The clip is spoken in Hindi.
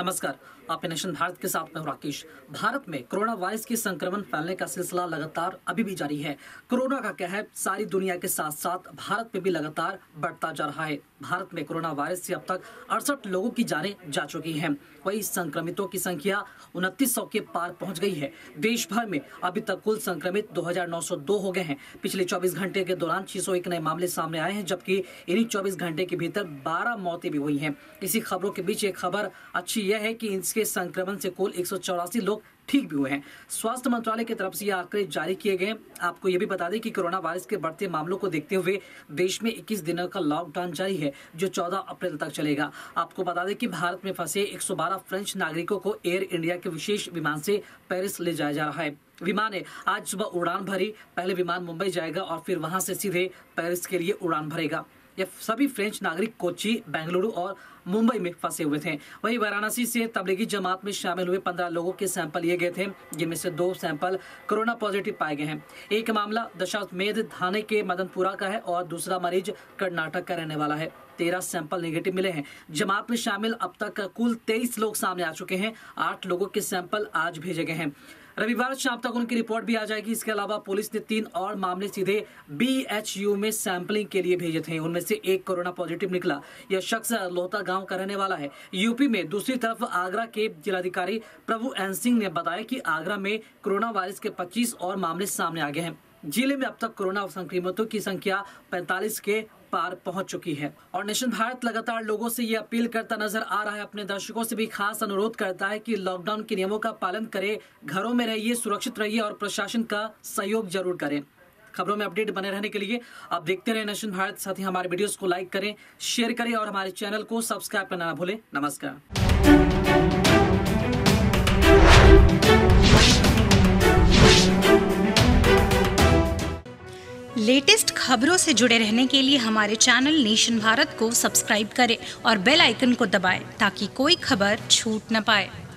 नमस्कार, आप नेशन भारत के साथ में राकेश। भारत में कोरोना वायरस की संक्रमण फैलने का सिलसिला लगातार अभी भी जारी है। कोरोना का कहर सारी दुनिया के साथ साथ भारत में भी लगातार बढ़ता जा रहा है। भारत में कोरोना वायरस से अब तक 68 लोगों की जानें जा चुकी हैं। वहीं संक्रमितों की संख्या 2900 के पार पहुंच गई है। देश भर में अभी तक कुल संक्रमित 2902 हो गए हैं। पिछले 24 घंटे के दौरान 601 नए मामले सामने आए हैं, जबकि इन्हीं 24 घंटे के भीतर 12 मौतें भी हुई हैं। इसी खबरों के बीच एक खबर अच्छी यह है कि इसके संक्रमण से कुल 184 लोग ठीक भी हुए हैं। स्वास्थ्य मंत्रालय की तरफ से ये आंकड़े जारी किए गए। आपको ये भी बता दें कि कोरोना वायरस के बढ़ते मामलों को देखते हुए देश में 21 दिनों का लॉकडाउन जारी है, जो 14 अप्रैल तक चलेगा। आपको बता दें कि भारत में फंसे 112 फ्रेंच नागरिकों को एयर इंडिया के विशेष विमान से पेरिस ले जाया जा रहा है। विमान ने आज सुबह उड़ान भरी। पहले विमान मुंबई जाएगा और फिर वहां से सीधे पेरिस के लिए उड़ान भरेगा। ये सभी फ्रेंच नागरिक कोच्चि, बेंगलुरु और मुंबई में फंसे हुए थे। वहीं वाराणसी से तबलीगी जमात में शामिल हुए 15 लोगों के सैंपल लिए गए थे, जिनमें से 2 सैंपल कोरोना पॉजिटिव पाए गए हैं। एक मामला दशाश्वमेध थाने के मदनपुरा का है और दूसरा मरीज कर्नाटक का रहने वाला है। 13 सैंपल नेगेटिव मिले हैं। जमात में शामिल अब तक कुल 23 लोग सामने आ चुके हैं। 8 लोगों के सैंपल आज भेजे गए हैं। रविवार शाम तक उनकी रिपोर्ट भी आ जाएगी। इसके अलावा पुलिस ने 3 और मामले सीधे BHU में सैंपलिंग के लिए भेजे थे। उनमें से एक कोरोना पॉजिटिव निकला। यह शख्स लोहता गांव का रहने वाला है। यूपी में दूसरी तरफ आगरा के जिलाधिकारी प्रभु एन सिंह ने बताया कि आगरा में कोरोना वायरस के 25 और मामले सामने आ गए हैं। जिले में अब तक कोरोना संक्रमितों की संख्या 45 के पार पहुंच चुकी है। और नेशन भारत लगातार लोगों से ये अपील करता नजर आ रहा है, अपने दर्शकों से भी खास अनुरोध करता है कि लॉकडाउन के नियमों का पालन करें, घरों में रहिए, सुरक्षित रहिए और प्रशासन का सहयोग जरूर करें। खबरों में अपडेट बने रहने के लिए आप देखते रहे नेशन भारत। साथ ही हमारे वीडियोस को लाइक करें, शेयर करें और हमारे चैनल को सब्सक्राइब करना ना भूलें। नमस्कार। लेटेस्ट खबरों से जुड़े रहने के लिए हमारे चैनल नेशन भारत को सब्सक्राइब करें और बेल आइकन को दबाएं ताकि कोई खबर छूट न पाए।